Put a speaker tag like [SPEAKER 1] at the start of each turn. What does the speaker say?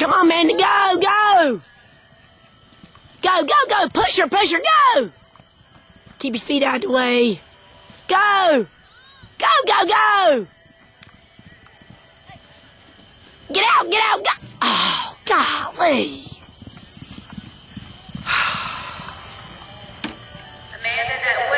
[SPEAKER 1] Come on, Mandy, go, go! Go, go, go! Push her, go! Keep your feet out of the way. Go! Go, go, go! Get out, go! Oh, golly!
[SPEAKER 2] Amanda, that